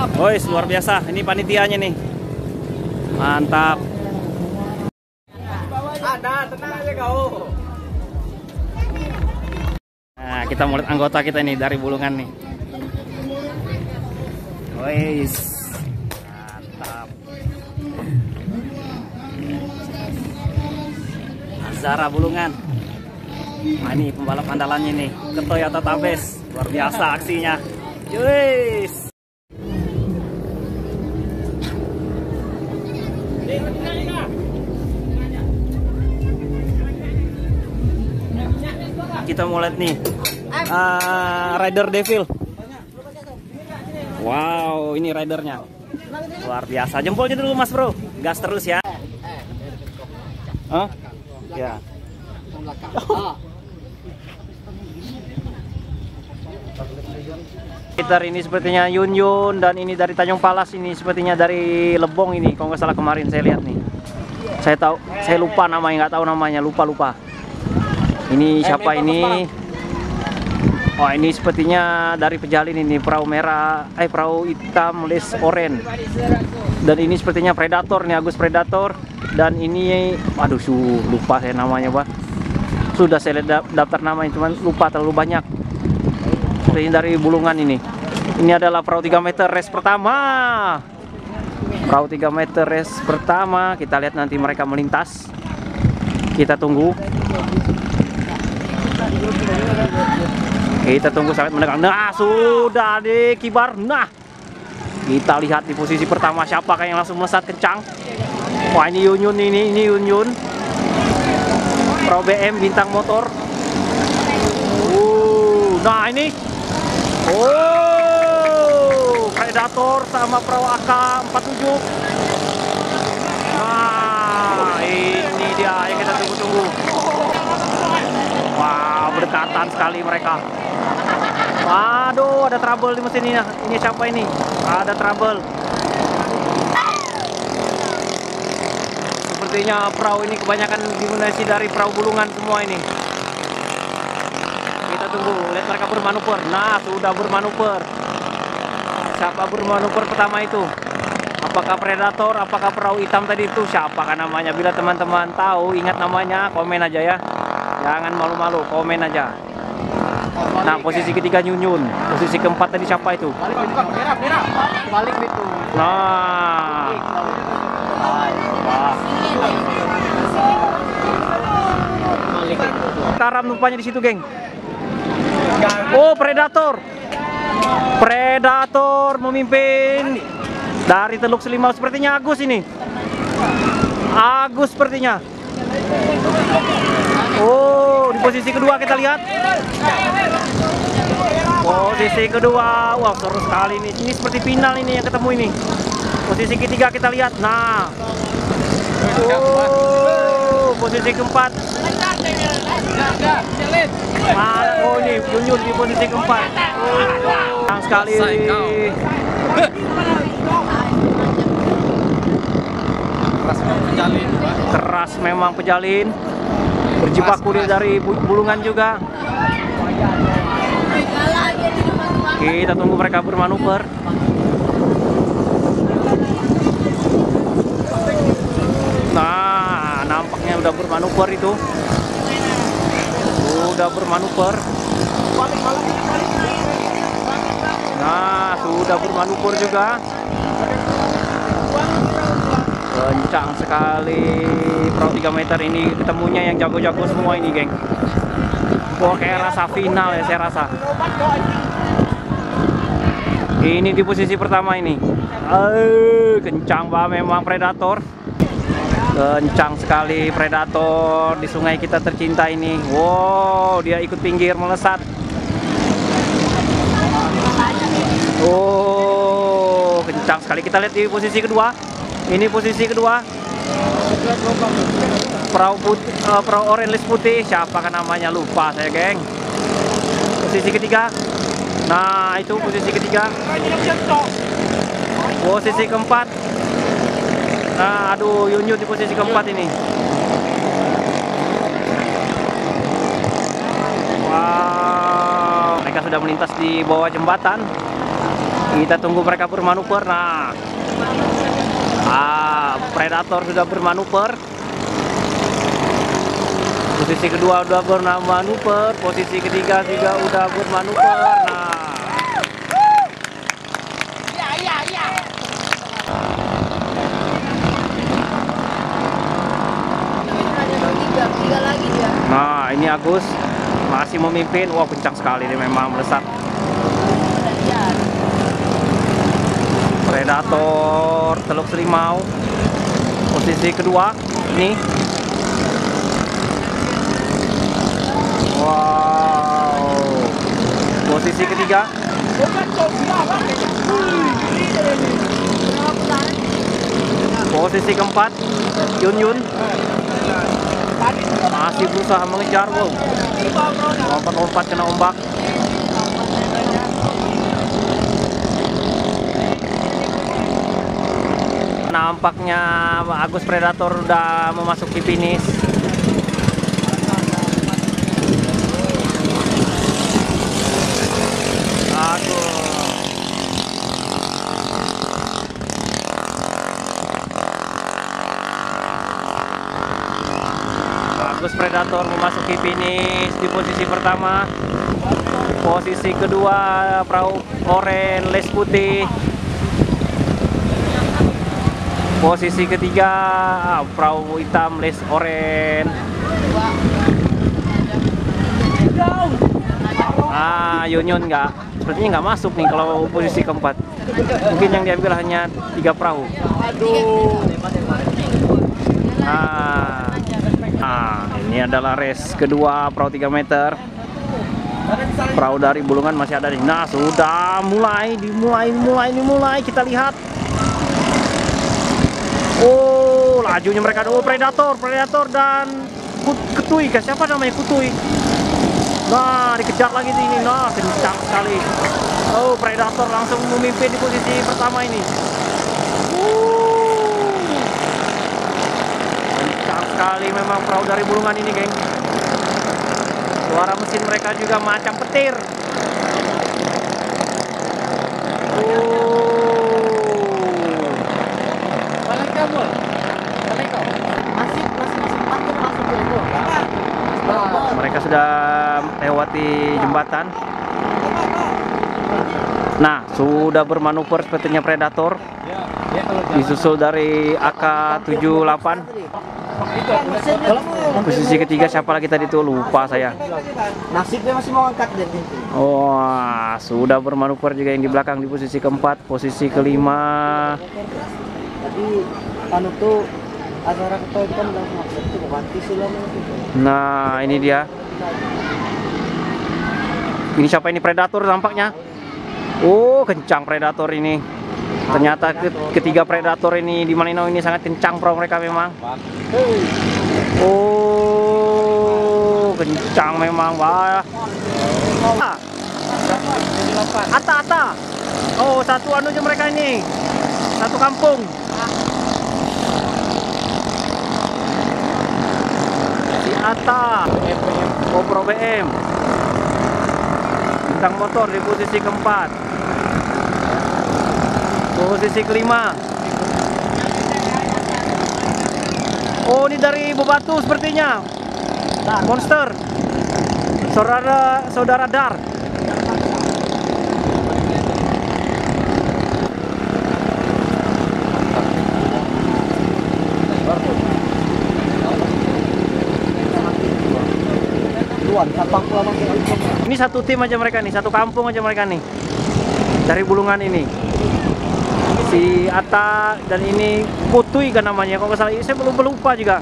Woi, luar biasa. Ini panitianya nih. Mantap. Ada, tenang aja kau. Nah, kita mau lihat anggota kita nih dari Bulungan nih. Woi, mantap. Azara Bulungan. Nah, ini pembalap andalannya nih, ke Toyota Tabes. Luar biasa aksinya. Yuis. Kita mau lihat nih Rider Devil. Wow, ini ridernya luar biasa. Jempolnya dulu Mas Bro, gas terus ya. Hah? Ya. Kita ini sepertinya Yun Yun, dan ini dari Tanjung Palas, ini sepertinya dari Lebong ini. Kalau nggak salah kemarin saya lihat nih. Saya tahu, saya lupa namanya, nggak tahu namanya, lupa. Ini siapa ini? Oh, ini sepertinya dari Pejalin ini, perahu merah, perahu hitam les oren. Dan ini sepertinya Predator nih, Agus Predator. Dan ini, aduh, lupa saya namanya, Pak. Sudah saya lihat daftar namanya, cuman lupa terlalu banyak. Sepertinya dari Bulungan ini. Ini adalah perahu 3 meter race pertama. Perahu 3 meter race pertama. Kita lihat nanti mereka melintas. Kita tunggu. Kita tunggu sampai mendekat. Nah, sudah dikibar. Nah, kita lihat di posisi pertama siapakah yang langsung melesat kencang. Wah, ini Yun Yun ini Yun Yun. Pro BM Bintang Motor. Nah ini. Oh, Predator sama Pro AK47. Nah, ini dia yang kita tunggu-tunggu. Wah, berdekatan sekali mereka. Waduh, ada trouble di mesin ini. Ini siapa ini? Ada trouble. Sepertinya perahu ini kebanyakan dimunisi dari perahu Bulungan semua ini. Kita tunggu, lihat mereka bermanuver. Nah, sudah bermanuver. Siapa bermanuver pertama itu? Apakah Predator? Apakah perahu hitam tadi itu? Siapakah namanya? Bila teman-teman tahu, ingat namanya, komen aja ya. Jangan malu-malu, komen aja. Nah, posisi ketiga Yun Yun. Posisi keempat tadi siapa itu? Balik itu. Nah. Karam rupanya di situ, geng. Oh, Predator. Predator memimpin dari Teluk Selimau. Sepertinya Agus ini. Agus sepertinya. Oh, di posisi kedua kita lihat. Posisi kedua. Wah, seru sekali ini. Ini seperti final ini yang ketemu ini. Posisi ketiga kita lihat. Nah. Oh, posisi keempat. Oh, ini Yun Yun di posisi keempat. Senang sekali. Keras memang Pejalin. Berjibaku dari Bulungan juga. Kita tunggu mereka bermanuver. Nah, nampaknya udah bermanuver itu. Sudah bermanuver. Nah, sudah bermanuver juga. Kencang sekali perahu 3 meter ini, ketemunya yang jago-jago semua ini, geng. Wah, kayak rasa final ya, saya rasa. Ini di posisi pertama ini. Kencang banget memang Predator. Kencang sekali Predator di sungai kita tercinta ini. Wow, dia ikut pinggir melesat. Oh, kencang sekali. Kita lihat di posisi kedua. Ini posisi kedua. Perahu orange putih. Siapakah namanya? Lupa saya, geng. Posisi ketiga. Nah, itu posisi ketiga. Posisi keempat. Nah, aduh, Yun Yun di posisi keempat ini. Wow, mereka sudah melintas di bawah jembatan. Kita tunggu mereka bermanuver. Nah, Predator sudah bermanuver. Posisi kedua udah bermanuver, posisi ketiga juga udah bermanuver. Nah, nah ini Agus masih memimpin. Wah, kencang sekali nih, memang melesat. Predator Teluk Selimau posisi kedua ini. Wow, posisi ketiga. Posisi keempat Yun Yun masih berusaha mengejar. Wow, lompat-lompat kena ombak. Nampaknya Agus Predator udah memasuki finish. Agus Predator memasuki finish di posisi pertama. Posisi kedua perahu oranye les putih. Posisi ketiga perahu hitam les oranye. Yun sepertinya nggak masuk nih kalau posisi keempat. Mungkin yang diambil hanya 3 perahu. Ini adalah race kedua perahu 3 meter. Perahu dari Bulungan masih ada di. Nah, sudah dimulai kita lihat. Oh, lajunya mereka. Oh, Predator dan Kutui. Siapa namanya Kutui? Nah, dikejar lagi sini. Nah, kencang sekali. Oh, Predator langsung memimpin di posisi pertama ini. Kencang sekali memang perahu dari Bulungan ini, geng. Suara mesin mereka juga macam petir. Mereka sudah lewati jembatan. Nah, sudah bermanuver sepertinya Predator. Disusul dari AK-78. Posisi ketiga siapa lagi tadi tuh, lupa saya. Nasibnya masih mau angkat deh. Wah, sudah bermanuver juga yang di belakang di posisi keempat, posisi kelima. Tadi anu tuh acara ketonton dan maksud itu ganti silam. Nah, ini dia. Ini siapa ini? Predator tampaknya. Oh, kencang Predator ini. Ternyata ketiga Predator ini di Malinau ini sangat kencang perahu mereka memang. Oh, kencang memang. Wah. Ata. Oh, satu anunya mereka ini. Satu kampung. Si Ata. Pro BM. Bintang motor di posisi keempat. Posisi kelima. Oh, ini dari Bobatu sepertinya. Monster. Saudara Dar. Ini satu tim aja mereka nih, satu kampung aja mereka nih. Dari Bulungan ini. Si Ata dan ini Kutui kan namanya, kalau nggak salah. Saya belum lupa juga.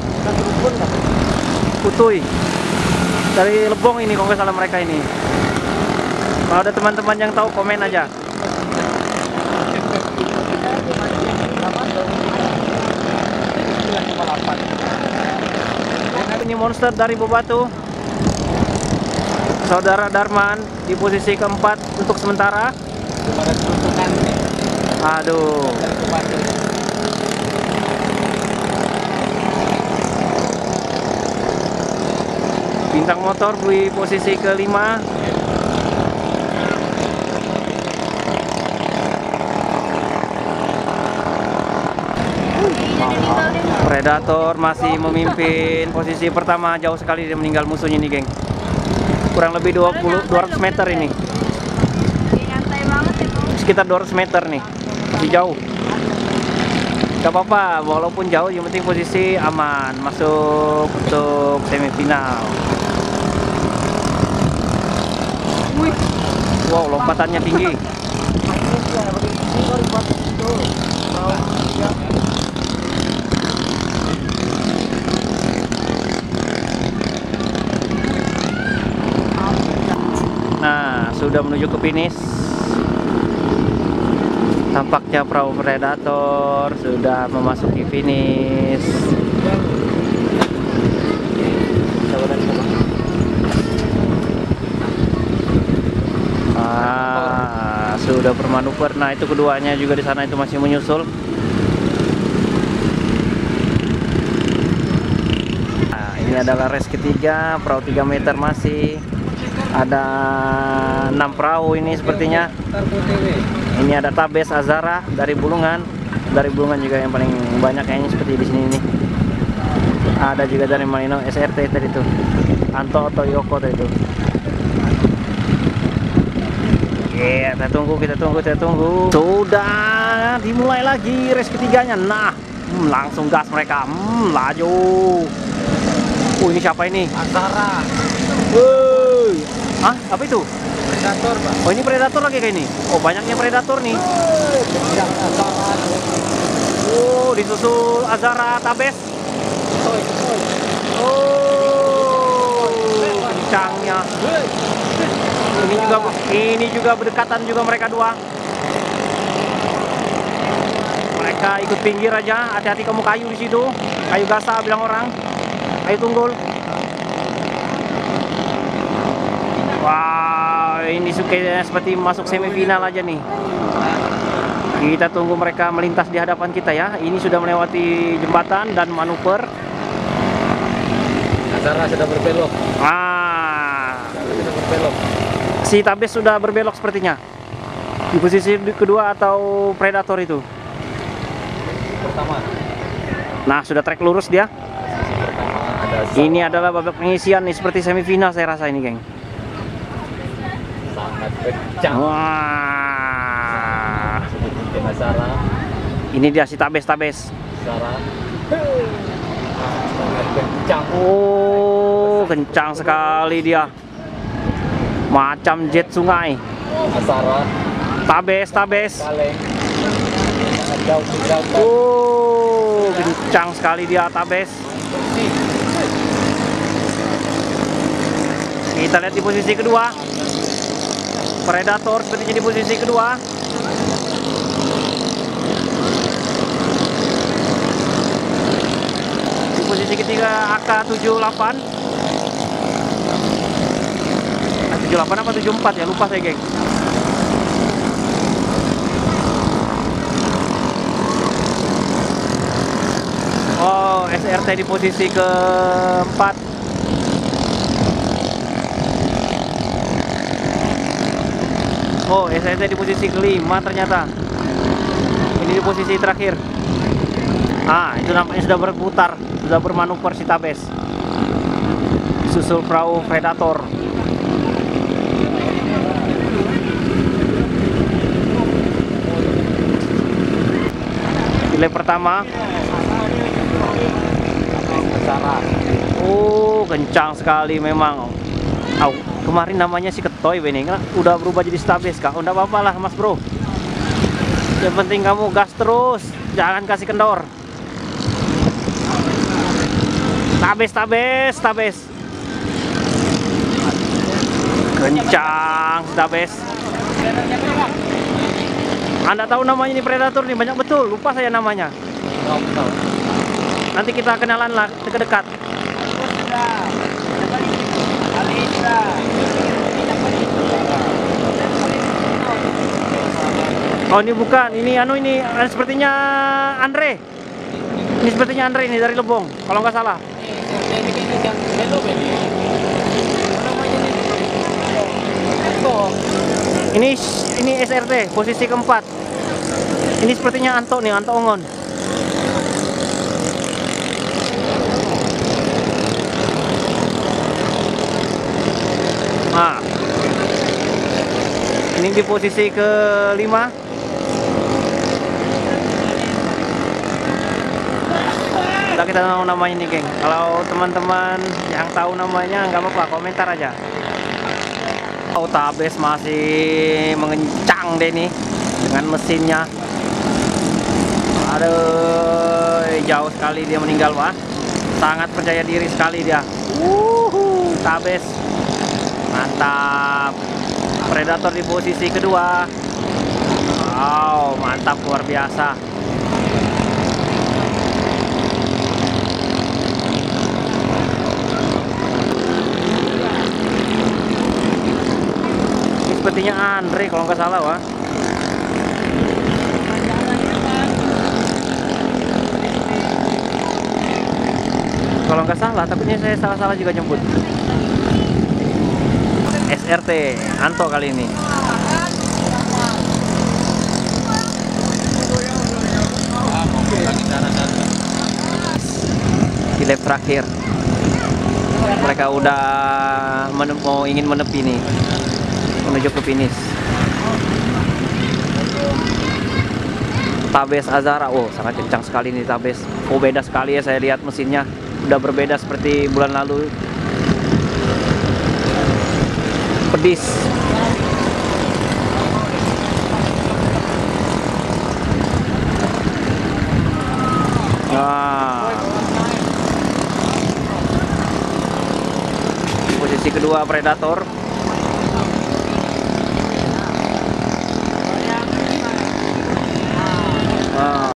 Kutui dari Lebong ini, kalau nggak salah mereka ini. Kalau ada teman-teman yang tahu komen aja. Ini Monster dari Bobatu. Saudara Darman di posisi keempat untuk sementara. Aduh. Bintang motor di posisi kelima. Predator masih memimpin posisi pertama, jauh sekali dia meninggal musuhnya nih, geng. Kurang lebih 200 meter ini. Nyantai banget itu. Sekitar 200 meter nih. Masih jauh. Gak apa-apa, walaupun jauh yang penting posisi aman, masuk untuk semifinal. Wih, Wow, lompatannya tinggi. Nah, sudah menuju ke finish. Tampaknya perahu Predator sudah memasuki finish. Sudah bermanuver. Nah, itu keduanya juga di sana itu masih menyusul. Nah, ini adalah race ketiga, perahu 3 meter masih. Ada 6 perahu ini sepertinya. Ini ada Tabes Azara dari Bulungan. Dari Bulungan juga yang paling banyak kayaknya seperti di sini nih. Ada juga dari Malino SRT tadi tuh. Anto atau Yoko tadi tuh. Oke, kita tunggu. Sudah dimulai lagi race ketiganya. Nah, langsung gas mereka. Laju. Ini siapa ini? Azara. Woi. Ah, apa itu? Predator, Pak. Oh, ini Predator lagi kayak ini. Oh, banyaknya Predator nih. Azara. Oh, disusul Azara Tabes. Oh, kencangnya. Ini juga berdekatan juga mereka dua. Mereka ikut pinggir aja. Hati-hati kamu kayu di situ. Kayu gasa bilang orang. Kayu tunggul. Wah, ini seperti masuk semifinal aja nih. Kita tunggu mereka melintas di hadapan kita ya. Ini sudah melewati jembatan dan manuver. Azara sudah berbelok. Sudah berbelok. Si Tabes sudah berbelok sepertinya. Di posisi kedua atau Predator itu? Pertama. Nah, sudah trek lurus dia. Ini adalah babak pengisian nih, seperti semifinal saya rasa ini, geng. Sangat kencang. Wah. Azara. Ini dia si Tabes. Azara. Sangat kencang. Oh, kencang sekali dia. Macam jet sungai. Azara. Tabes. Kaleng. Sangat jauh tinggalkan. Oh, kencang sekali dia Tabes. Kita lihat di posisi kedua. Predator sepertinya di posisi kedua. Di posisi ketiga AK-78. 78 apa 74 ya, lupa saya, geng. Oh, SRT di posisi keempat. Oh, SRT di posisi kelima ternyata. Ini di posisi terakhir. Itu nampaknya sudah berputar, sudah bermanuver si Tabes. Susul perahu Predator. Delay pertama. Azara. Oh, kencang sekali memang. Kemarin namanya si Ketoy ini, udah berubah jadi Tabes kak. Enggak apa-apa lah, Mas Bro. Yang penting kamu gas terus, jangan kasih kendor. Tabes. Kencang Tabes. Anda tahu namanya ini Predator nih, banyak betul, lupa saya namanya. Nanti kita kenalan lah dekat-dekat. Oh, ini bukan, ini sepertinya Andre. Ini sepertinya Andre ini dari Lebong, kalau nggak salah. Ini SRT posisi keempat. Ini sepertinya Anto nih, Anto Ongon. Nah, ini di posisi kelima. Udah kita tahu namanya nih, geng. Kalau teman-teman yang tahu namanya nggak apa-apa, komentar aja. Oh, Tabes masih mengencang deh nih dengan mesinnya. Aduh, jauh sekali dia meninggal, Pak. Sangat percaya diri sekali dia. Tabes. Mantap. Predator di posisi kedua. Wow, mantap, luar biasa. Ini sepertinya Andre kalau nggak salah, Wah. Kalau nggak salah, takutnya saya salah-salah juga jemput. SRT Anto kali ini. Di lap terakhir, mereka udah ingin menepi nih, menuju ke finish. Tabes Azara, oh sangat kencang sekali nih Tabes. Oh, beda sekali ya, saya lihat mesinnya udah berbeda seperti bulan lalu. Pedis. Nah, posisi kedua Predator.